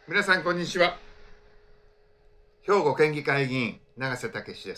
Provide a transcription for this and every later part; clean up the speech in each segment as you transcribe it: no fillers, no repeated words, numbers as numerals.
皆さんこんにちは。兵庫県議会議員永瀬武です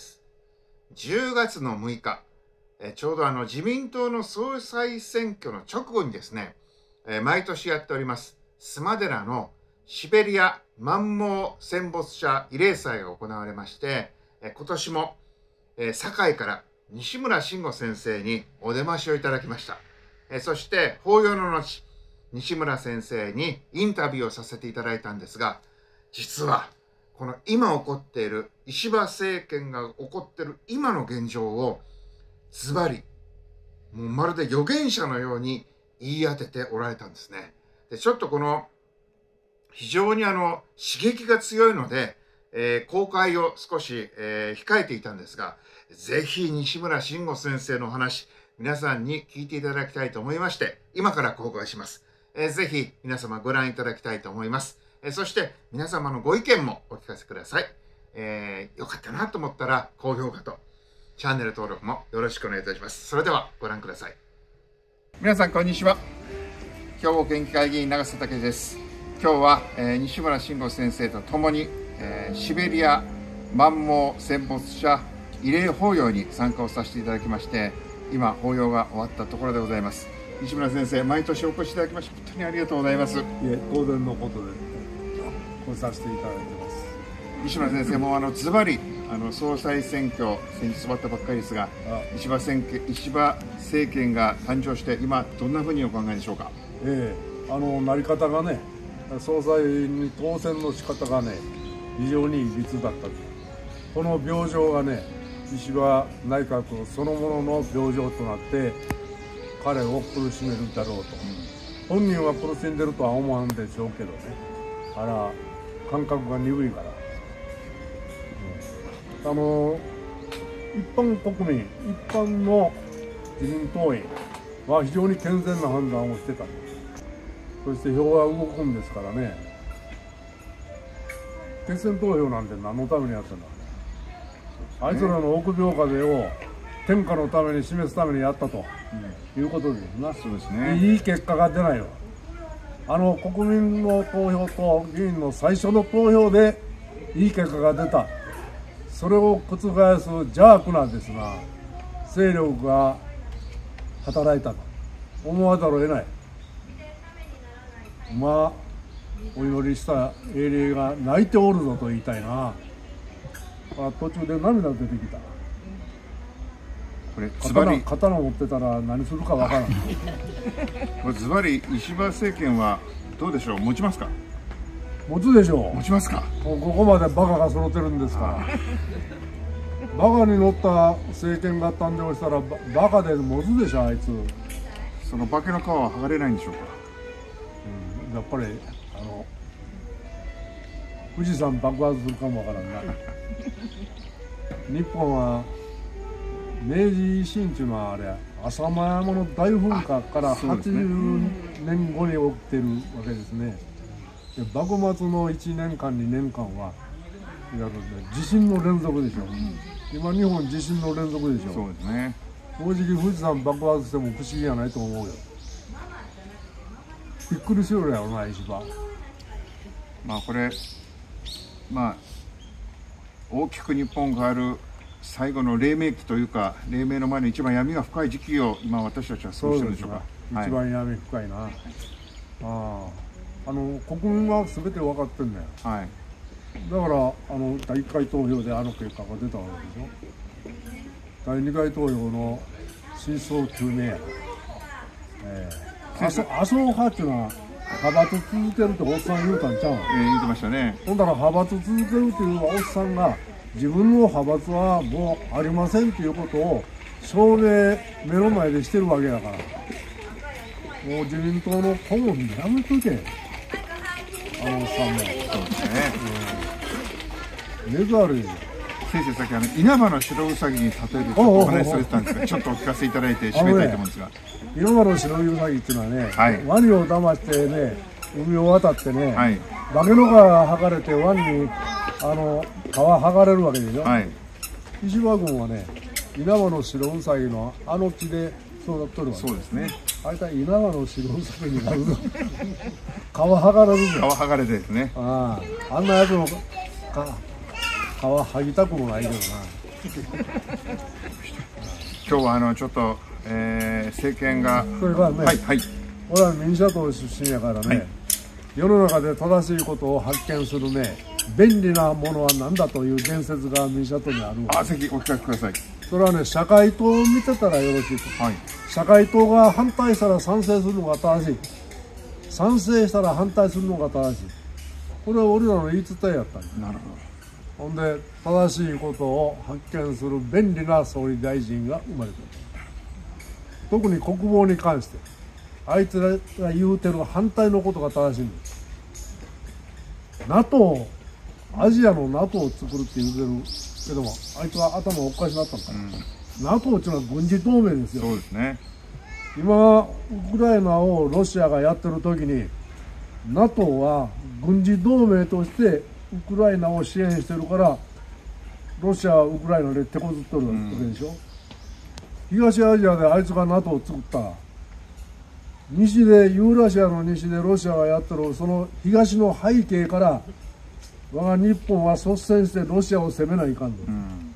。10月の6日、ちょうど自民党の総裁選挙の直後にですね、毎年やっております須磨寺のシベリア満蒙戦没者慰霊祭が行われまして、今年も、堺から西村慎吾先生にお出ましをいただきました。そして法要の後、西村先生にインタビューをさせていただいたんですが、実はこの今起こっている石破政権が起こっている今の現状をズバリ、もうまるで預言者のように言い当てておられたんですね。でちょっとこの非常に刺激が強いので、公開を少し、控えていたんですが、ぜひ西村慎吾先生のお話、皆さんに聞いていただきたいと思いまして、今から公開します。ぜひ皆様ご覧いただきたいと思います。そして皆様のご意見もお聞かせください。よかったなと思ったら高評価とチャンネル登録もよろしくお願いいたします。それではご覧ください。皆さんこんにちは。兵庫県議会議員永瀬武です。今日は、西村慎吾先生と共に、シベリア満蒙戦没者慰霊法要に参加をさせていただきまして、今法要が終わったところでございます。西村先生、毎年お越しいただきまして本当にありがとうございます。いえ、当然のことで来させていただいてます。 西村先生もズバリ総裁選挙先日終わったばっかりですが、石破政権が誕生して今どんなふうにお考えでしょうか。 なり方がね、総裁に当選の仕方がね、非常にいびつだったと。この病状がね、石破内閣そのものの病状となって彼を苦しめるだろうと。本人は苦しんでるとは思わんでしょうけどね、感覚が鈍いから。一般国民、一般の自民党員は非常に健全な判断をしてた。そして票が動くんですからね。決選投票なんて何のためにやってんだ。あいつらの臆病風を天下のために示すためにやったと、いうことですな。 そうですね。 いい結果が出ないわ。国民の投票と議員の最初の投票でいい結果が出た。それを覆す邪悪なですな勢力が働いたと思わざるを得ない。お祈りした英霊が泣いておるぞと言いたいな。途中で涙出てきた。 これズバリ刀持ってたら何するかわからない。 これズバリ石破政権はどうでしょう、持ちますか。 持つでしょう。 持ちますか。 ここまでバカが揃ってるんですから。バカに乗った政権が誕生したらバカで持つでしょ、あいつ。 その化けの皮は剥がれないんでしょうか。 やっぱり富士山爆発するかもわからんな。日本は明治維新っていうのは浅間山の大噴火から80年後に起きてるわけですね。で幕末の1年間2年間はいわゆる地震の連続でしょ。今日本地震の連続でしょ。 そうですね。 正直富士山爆発しても不思議じゃないと思うよ。びっくりするやろな、石破。 これ大きく日本がある最後の黎明期というか、黎明の前の一番闇が深い時期を今私たちは過ごしてるんでしょうか。 一番闇深いな。国民は全て分かってんだよ。だから第1回投票で結果が出たわけでしょ。第2回投票の真相究明や。麻生派っていうのは派閥続けるっておっさん言うたんちゃうの。 言ってましたね。 ほんだら派閥続けるっていうおっさんが自分の派閥はもうありませんっていうことを証明目の前でしてるわけだから、もう自民党の顧問やめとけ、おっさんも。そうですね。目悪い。 先生、さっき稲葉の白ウサギに例えるとお話しされてたんですが、ちょっとお聞かせいただいて締めたいと思うんですが、 稲葉の白ウサギっていうのはね、ワニを騙してね、海を渡ってね、化けの皮が剥がれてワニに皮剥がれるわけでしょ。石破軍はね、稲葉の白ウサギの血で育っとるわけ。 そうですね。 あいた稲葉の白ウサギになるぞ。 剥がれる皮ぞ。 剥がれてですね。 ああ、あんなやつの皮剥ぎたくもないけどな。 今日はちょっと、政権がそれからね、 はいはい俺は民社党出身やからね、 はい、 世の中で正しいことを発見するね、便利なものは何だという伝説が民社党にあるわ。 ぜひお聞かせください。 それはね、社会党を見てたらよろしいと。 はい。 社会党が反対したら賛成するのが正しい。賛成したら反対するのが正しい。これは俺らの言い伝えやったんだ。 なるほほんで、正しいことを発見する便利な総理大臣が生まれた。特に国防に関して、あいつらが言うてる反対のことが正しいんです。NATO、アジアの NATO を作るって言うてるけども、あいつは頭おかしなったんかな。NATO っていうのは軍事同盟ですよ。 そうですね。 今、ウクライナをロシアがやってる時に、NATO は軍事同盟としてウクライナを支援してるから、ロシアはウクライナで手こずっとるわけでしょ。東アジアであいつが NATO を作ったら、西で、ユーラシアの西でロシアがやってるその東の背景から、我が日本は率先してロシアを攻めないかんの。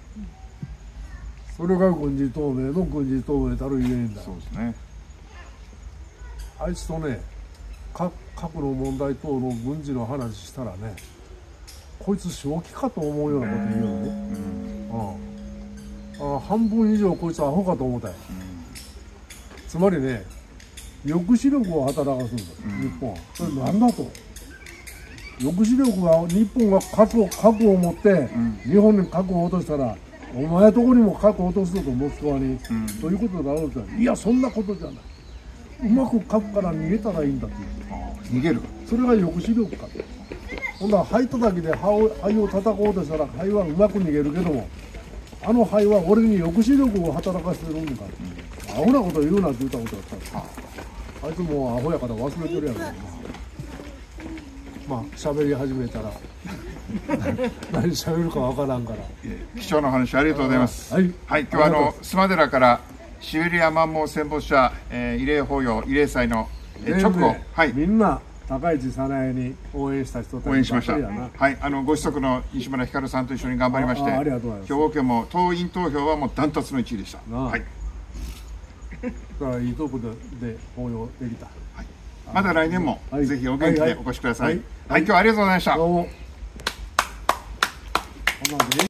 それが軍事同盟の軍事同盟たるゆえんだ。 そうですね。 あいつとね、核の問題等の軍事の話したらね、こいつ正気かと思うようなこと言うよね。半分以上こいつアホかと思ったよ。つまりね、抑止力を働かすんだ、日本は。それなんだと。抑止力が、日本が核を持って、日本に核を落としたら、お前とこにも核を落とすぞと、モスクワに。ということだろうと。いや、そんなことじゃない。うまく核から逃げたらいいんだって逃げる。 それが抑止力かと。ほんなら灰叩きで灰を叩こうとしたら灰はうまく逃げるけども、あの灰は俺に抑止力を働かせてるんだから、アホなこと言うなって言ったことだったんです。あいつもうアホやから忘れてるやろうな。まあ喋り始めたら何喋るかわからんから。 貴重な話ありがとうございます。はい、はい、今日は須磨寺からシベリアマンモウ戦没者、慰霊法要慰霊祭の直後、はい、 みんな高市早苗に応援した人たちばっかりやな。 応援しました。はい、ご子息の西村ひかるさんと一緒に頑張りまして、兵庫県も党員投票はもうダントツの1位でした。はい。 だからいいとこで法要できた。 はい。また来年もぜひお元気でお越しください。はい、今日はありがとうございました。どうも。